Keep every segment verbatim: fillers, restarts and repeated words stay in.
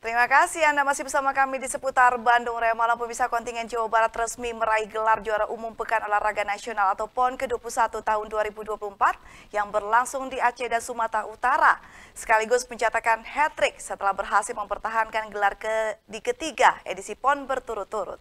Terima kasih Anda masih bersama kami di seputar Bandung Raya. Malam pemirsa, kontingen Jawa Barat resmi meraih gelar juara umum Pekan Olahraga Nasional atau PON ke dua puluh satu tahun dua ribu dua puluh empat yang berlangsung di Aceh dan Sumatera Utara. Sekaligus mencatatkan hat-trick setelah berhasil mempertahankan gelar ke di ketiga edisi PON berturut-turut.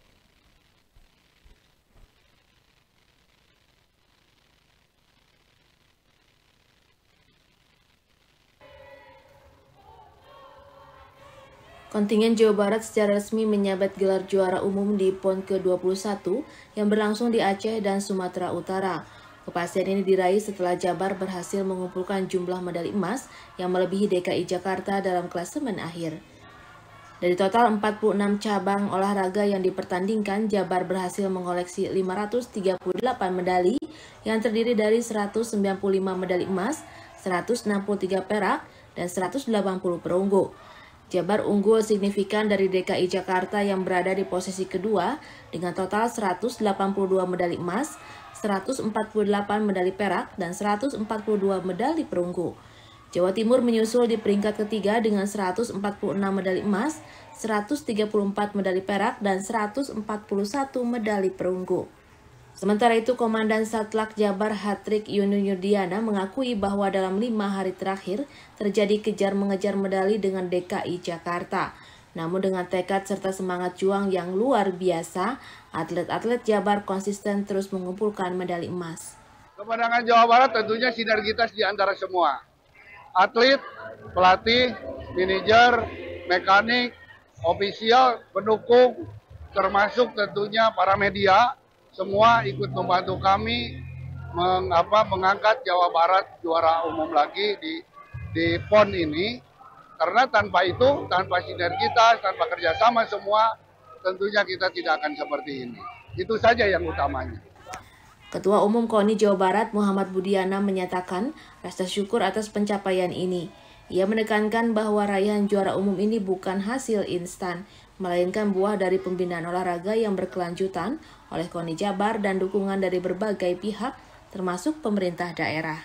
Kontingen Jawa Barat secara resmi menyabet gelar juara umum di PON ke dua puluh satu yang berlangsung di Aceh dan Sumatera Utara. Kepastian ini diraih setelah Jabar berhasil mengumpulkan jumlah medali emas yang melebihi D K I Jakarta dalam klasemen akhir. Dari total empat puluh enam cabang olahraga yang dipertandingkan, Jabar berhasil mengoleksi lima ratus tiga puluh delapan medali yang terdiri dari seratus sembilan puluh lima medali emas, seratus enam puluh tiga perak, dan seratus delapan puluh perunggu. Jabar unggul signifikan dari D K I Jakarta yang berada di posisi kedua dengan total seratus delapan puluh dua medali emas, seratus empat puluh delapan medali perak, dan seratus empat puluh dua medali perunggu. Jawa Timur menyusul di peringkat ketiga dengan seratus empat puluh enam medali emas, seratus tiga puluh empat medali perak, dan seratus empat puluh satu medali perunggu. Sementara itu, Komandan Satlak Jabar Hatrik Yunu Yudiana mengakui bahwa dalam lima hari terakhir terjadi kejar-mengejar medali dengan D K I Jakarta. Namun dengan tekad serta semangat juang yang luar biasa, atlet-atlet Jabar konsisten terus mengumpulkan medali emas. Kemenangan Jawa Barat tentunya sinergitas di antara semua. Atlet, pelatih, manajer, mekanik, ofisial, pendukung, termasuk tentunya para media. Semua ikut membantu kami mengapa mengangkat Jawa Barat juara umum lagi di di PON ini, karena tanpa itu, tanpa sinergitas, tanpa kerjasama semua, tentunya kita tidak akan seperti ini. Itu saja yang utamanya. Ketua Umum KONI Jawa Barat Muhammad Budiana menyatakan rasa syukur atas pencapaian ini. Ia menekankan bahwa raihan juara umum ini bukan hasil instan, melainkan buah dari pembinaan olahraga yang berkelanjutan oleh KONI Jabar dan dukungan dari berbagai pihak, termasuk pemerintah daerah.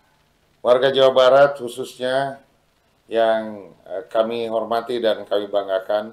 Warga Jawa Barat khususnya yang kami hormati dan kami banggakan,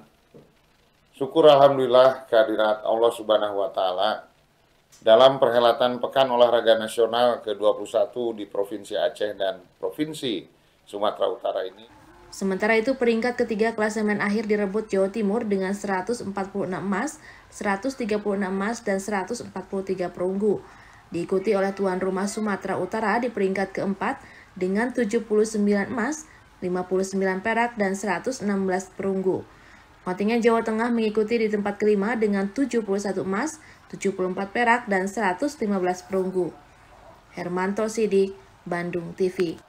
syukur alhamdulillah kehadirat Allah Subhanahu wa Ta'ala dalam perhelatan Pekan Olahraga Nasional ke dua puluh satu di Provinsi Aceh dan Provinsi Sumatera Utara ini. Sementara itu, peringkat ketiga klasemen akhir direbut Jawa Timur dengan seratus empat puluh enam emas, seratus tiga puluh enam emas, dan seratus empat puluh tiga perunggu. Diikuti oleh tuan rumah Sumatera Utara di peringkat keempat dengan tujuh puluh sembilan emas, lima puluh sembilan perak, dan seratus enam belas perunggu. Kontingen Jawa Tengah mengikuti di tempat kelima dengan tujuh puluh satu emas, tujuh puluh empat perak, dan seratus lima belas perunggu. Hermanto Sidik, Bandung T V.